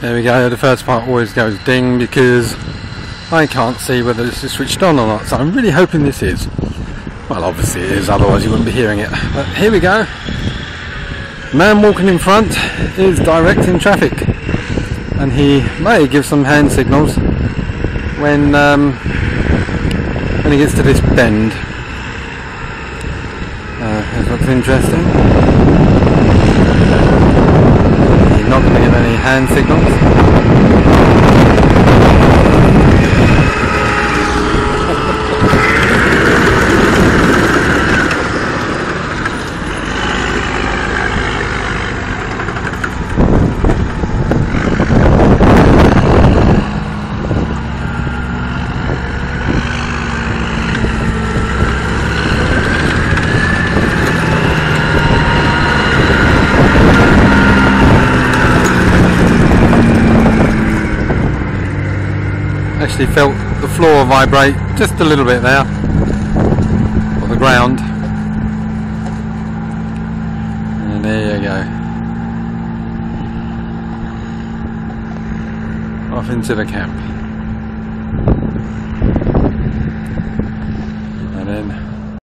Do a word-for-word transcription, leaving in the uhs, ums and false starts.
There we go, the first part always goes ding because I can't see whether this is switched on or not, so I'm really hoping this is. Well, obviously it is, otherwise you wouldn't be hearing it. But here we go. Man walking in front is directing traffic, and he may give some hand signals when um, when he gets to this bend. Uh, this looks interesting. He's not going to give any hand signals. Actually felt the floor vibrate just a little bit there, or the ground, and there you go, off into the camp, and then